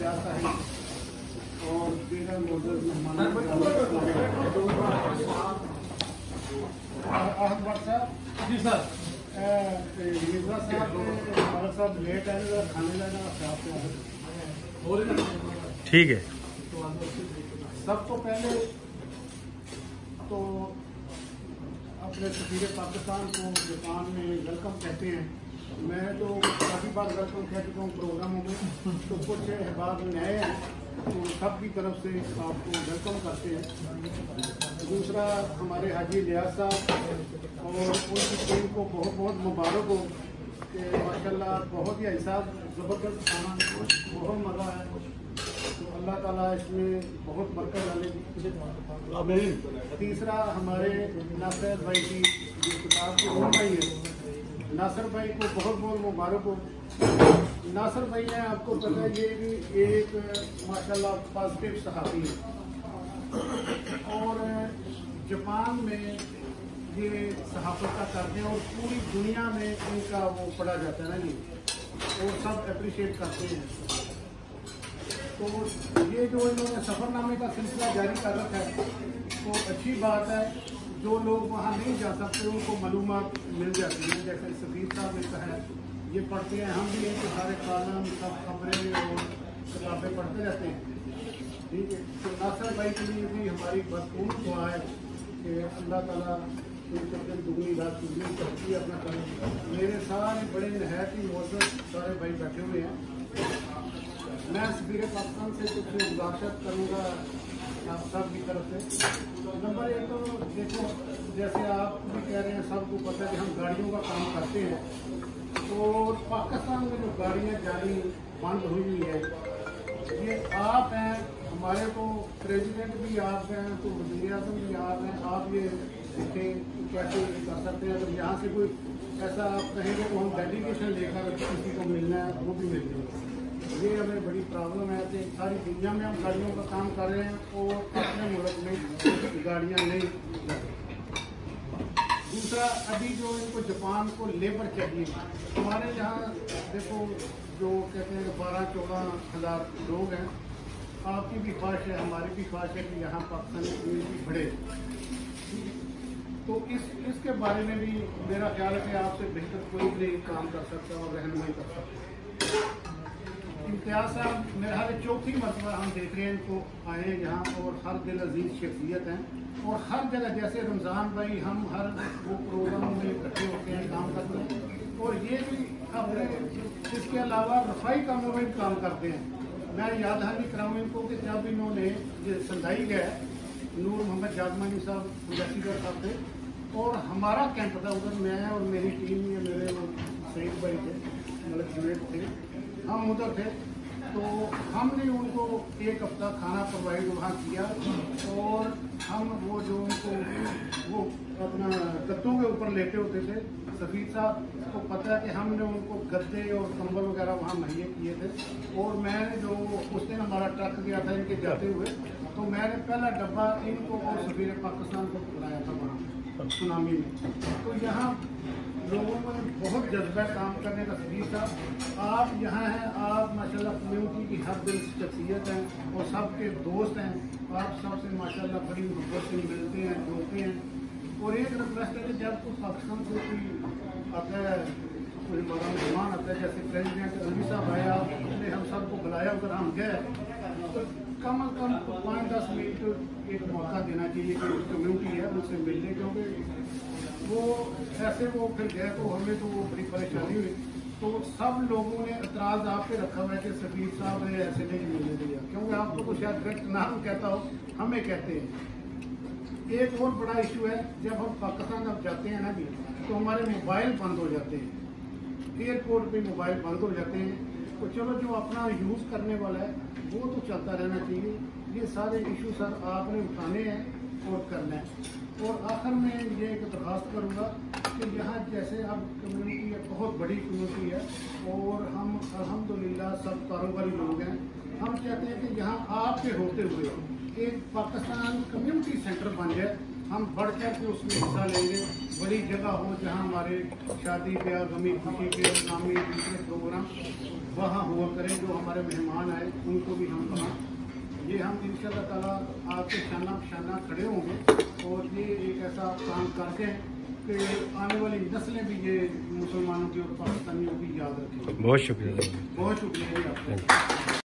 और बेगम मौजूद मेहमान जी सर, मिर्जा साहब हमारे साथ लेट आए, खाने लाना ठीक है। सबको पहले तो अपने सफीर पाकिस्तान को जापान में वेलकम कहते हैं। मैं तो काफ़ी बार वेलकम कह चुका हूँ प्रोग्रामों में, तो कुछ अहबाब नए हैं तो सबकी तरफ से आपको वेलकम करते हैं। दूसरा, हमारे हाजी लियाज साहब और उनकी टीम को बहुत बहुत मुबारक हो कि माशाल्लाह बहुत ही ऐसा ज़बरदस्त खाना, बहुत मज़ा है। तो अल्लाह ताला इसमें बहुत बरकत डाले। तीसरा, हमारे नासिर भाई की जो किताब के ओम भाई है, नासिर भाई को बहुत बहुत मुबारक हो। नासिर भाई है, आपको पता है, ये भी एक माशाल्लाह पॉजिटिव सहाफ़ी है और जापान में ये सहाफ़त का करते हैं और पूरी दुनिया में इनका वो पढ़ा जाता है ना जी, और सब अप्रिशिएट करते हैं। तो ये जो इन्होंने सफ़रनामे का सिलसिला जारी कर रखा है तो अच्छी बात है। जो लोग वहाँ नहीं जा सकते उनको मालूमात मिल जाती है। जैसे सफीर साहब ने कहा है, ये पढ़ते हैं, हम भी इनके सारे कानून सब खबरें और किताबें पढ़ते रहते हैं। ठीक है, तो नासिर भाई के लिए भी हमारी भरपूर दुआ है कि अल्लाह ताला इनके फिर दुगनी रात दुगनी तरक्की अपना करें। मेरे सारे बड़े नहायत ही मौजूद सारे भाई बैठे हुए हैं। मैं सफीर पाकिस्तान से कुछ गुजारिश करूँगा आप सब की तरफ से। नंबर एक तो देखो, जैसे आप भी कह रहे हैं, सबको पता है कि हम गाड़ियों का काम करते हैं और पाकिस्तान में जो गाड़ियाँ जानी बंद हुई है, ये आप हैं, हमारे तो प्रेसिडेंट भी आप हैं, तो वज़ीर आज़म भी आप हैं। आप ये देखें कैसे कर सकते हैं। अगर यहाँ से कोई ऐसा आप कहेंगे तो हम डेलीगेशन लेकर किसी को मिलना है, वो भी मिल जाएगा। ये हमें बड़ी प्रॉब्लम है कि सारी दुनिया में हम गाड़ियों का काम कर रहे हैं और अपने मुल्क में गाड़ियाँ नहीं। दूसरा, अभी जो इनको जापान को लेबर चाहिए, हमारे यहाँ देखो जो कहते हैं 12-14 हज़ार लोग हैं। आपकी भी ख्वाहिश है, हमारी भी ख्वाहिश है कि यहाँ पाकिस्तानी कम्यूनिटी बढ़े। तो इसके बारे में भी मेरा ख्याल है कि आपसे बेहतर कोई भी काम कर सकता है और रहनुमाई कर सकता है। इम्तियाज़ साहब मेरे हाल चौथी मरतबा हम देख रहे हैं इनको आए हैं यहाँ, और हर दिल अजीज शख्सियत हैं और हर जगह, जैसे रमज़ान भाई हम हर वो प्रोग्राम में इकट्ठे होते हैं, काम करते हैं, और ये भी अपने इसके अलावा रफाई कामों में काम करते हैं। मैं याद दहानी कराऊँ इनको कि जब इन्होंने ये संदाई गया, नूर मोहम्मद जागमानी साहब मुजस्सिर साहब थे और हमारा कैंप था उधर, मैं और मेरी टीम या मेरे सईद भाई थे, मलिक जुनेद थे, हम उधर थे। तो हमने उनको एक हफ्ता खाना प्रोवाइड वहाँ किया और हम वो जो उनको वो अपना गद्दों के ऊपर लेटे होते थे, सफीर साहब को पता है कि हमने उनको गद्दे और कंबल वगैरह वहाँ मुहैया किए थे। और मैंने जो उस दिन हमारा ट्रक गया था इनके जाते हुए, तो मैंने पहला डब्बा इनको और सफीर पाकिस्तान को खिलाया था वहाँ सुनामी में। तो यहाँ लोगों को बहुत जज्बा काम करने का। सफीर साहब आप यहाँ हैं, आप माशाल्लाह कम्यूनिटी की हर दिल शख्सियत हैं और सबके दोस्त हैं। आप सबसे माशाल्लाह बड़ी मोहब्बत से मिलते हैं, जोड़ते हैं। और एक रिक्वेस्ट है कि जब कोई पाकिस्तान से कोई आता है, कोई हमारा मेहमान आता है, जैसे प्रेसिडेंट अली साहब आया, उसने हम सबको बुलाया, अगर हम गए तो कम अज़ कम 5-10 मिनट एक मौका देना चाहिए कि कम्यूनिटी है उनसे मिलने, क्योंकि वो ऐसे वो फिर गए तो हमें तो वो बड़ी परेशानी हुई। तो सब लोगों ने एतराज़ आप पे रखा हुआ है कि सफीर साहब ने ऐसे नहीं मिलने दिया, क्योंकि आप लोग को शायद डायरेक्ट नाम कहता हो, हमें कहते हैं। एक और बड़ा इशू है, जब हम पाकिस्तान अब जाते हैं ना जी, तो हमारे मोबाइल बंद हो जाते हैं, एयरपोर्ट पे मोबाइल बंद हो जाते हैं। तो चलो जो अपना यूज़ करने वाला है वो तो चलता रहना चाहिए। ये सारे इशू सर आपने उठाने हैं और करना है। और आखिर में ये एक दरख्वास्त करूँगा कि यहाँ जैसे अब कम्युनिटी है, बहुत बड़ी कम्युनिटी है और हम अल्हम्दुलिल्लाह सब कारोबारी लोग हैं। हम चाहते हैं कि यहाँ आपके होते हुए एक पाकिस्तान कम्युनिटी सेंटर बन जाए, हम बढ़ चढ़ के उसमें हिस्सा लेंगे। बड़ी जगह हो जहाँ हमारे शादी ब्याह, गमी खुशी के, इस्लामी दूसरे प्रोग्राम वहाँ हुआ करें। जो हमारे मेहमान आए उनको भी हम वहाँ, ये हम इंशाअल्लाह ताला आपके शाना खड़े होंगे और ये एक ऐसा काम करते हैं कि आने वाली नस्लें भी ये मुसलमानों की और पाकिस्तानियों की याद रखेंगे। बहुत शुक्रिया। बहुत शुक्रिया जी आपका।